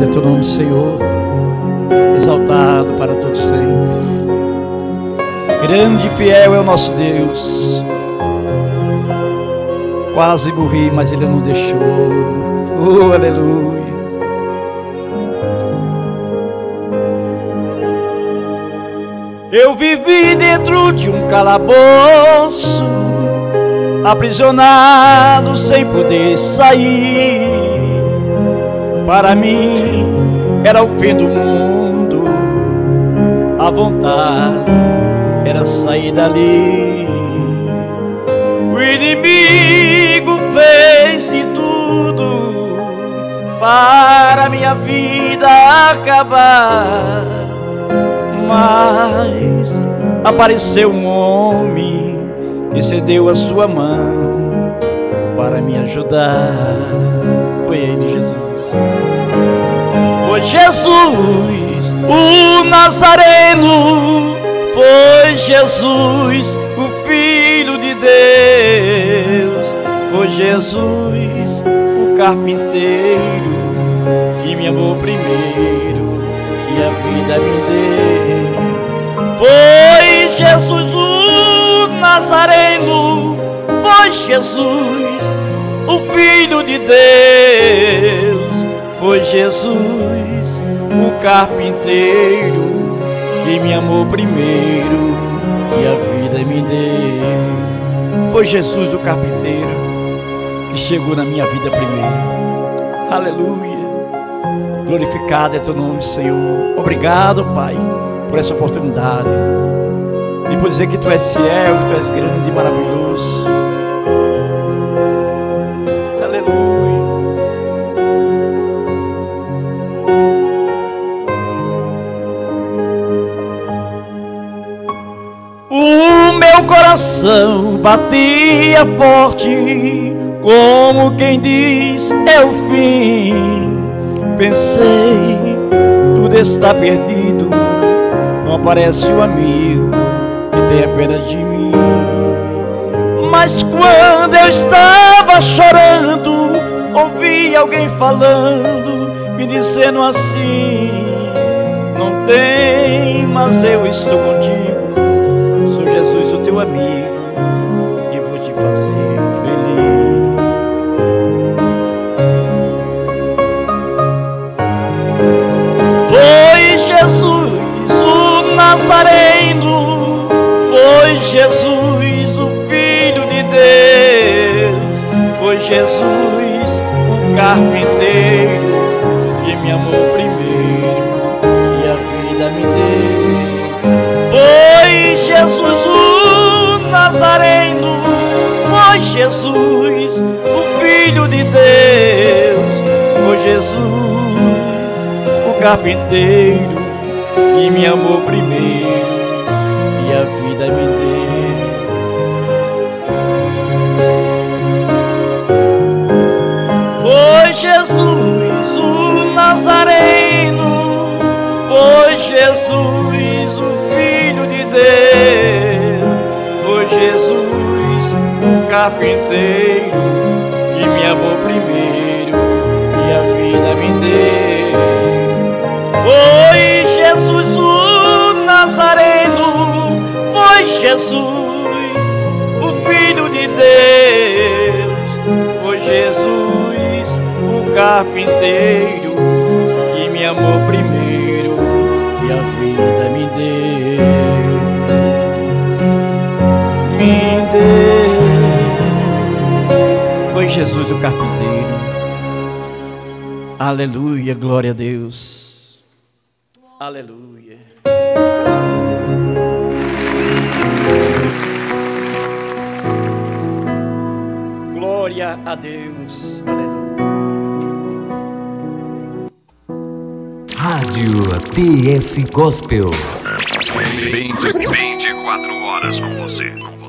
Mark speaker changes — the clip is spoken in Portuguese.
Speaker 1: glorificado é teu nome, Senhor, exaltado para todos sempre. Grande e fiel é o nosso Deus. Quase morri, mas Ele não deixou. Oh, aleluia. Eu vivi dentro de um calabouço, aprisionado sem poder sair. Para mim era o fim do mundo, a vontade era sair dali. O inimigo fez de tudo para minha vida acabar, mas apareceu um homem que cedeu a sua mão para me ajudar. Foi Ele, Jesus. Foi Jesus, o Nazareno. Foi Jesus, o Filho de Deus. Foi Jesus, o carpinteiro, que me amou primeiro e a vida me deu. Foi Jesus, o Nazareno. Foi Jesus, o Filho de Deus. Foi Jesus, o carpinteiro, que me amou primeiro e a vida me deu. Foi Jesus, o carpinteiro, que chegou na minha vida primeiro. Aleluia. Glorificado é teu nome, Senhor. Obrigado, Pai, por essa oportunidade e por dizer que tu és fiel, que tu és grande e maravilhoso. Aleluia. O meu coração batia forte, como quem diz é o fim. Pensei, tudo está perdido, não aparece o amigo que tenha pena de mim. Mas quando eu estava chorando, ouvi alguém falando, me dizendo assim: não tem, mas eu estou contigo. Sou Jesus, o teu amigo, e vou te fazer feliz. Foi Jesus, o Nazareno. Foi Jesus, o Filho de Deus. Foi Jesus, o carpinteiro, que me amou primeiro e a vida me deu. Foi Jesus, o Nazareno. Foi Jesus, o Filho de Deus. Foi Jesus, o carpinteiro, que me amou primeiro e a vida me deu. Foi Jesus, o Nazareno. Foi Jesus, o Filho de Deus. Foi Jesus, o carpinteiro, que me amou primeiro e a vida me deu. Foi Jesus, o Nazareno. Foi Jesus, o Filho de Deus. Foi Jesus, o carpinteiro, que me amou primeiro e a vida me deu. Me deu. Foi Jesus, o carpinteiro. Aleluia, glória a Deus. Aleluia. Glória a Deus. Aleluia.
Speaker 2: Rádio TS Gospel.
Speaker 3: 24 horas com você.